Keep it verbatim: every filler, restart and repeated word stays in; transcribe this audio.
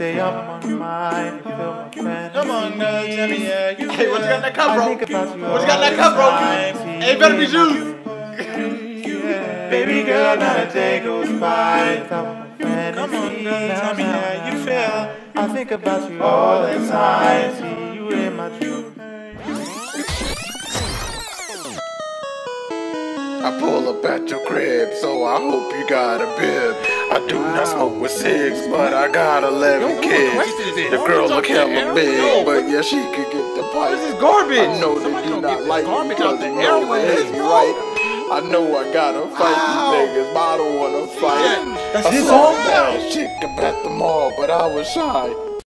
say I'm on mine, you feel my fantasy. Come on, girl, tell me, yeah, you Hey, what you got in that cup, bro? I think about you What you got in that cup, bro? Hey, better be juice. Baby girl, not a day goes by without my fantasy. Come on, girl, tell me how you feel. I think about you all the time, see you in my dreams. I pull up at your crib, so I hope you got a bib. I do not smoke with cigs, but I got eleven kids. The girl look hella big, but yeah, she could get the pipe. This is garbage. I know that you not like me because you know that it's right. I know I gotta fight these niggas, but I don't wanna fight. That's I his saw song? that chick up at the mall, but I was shy.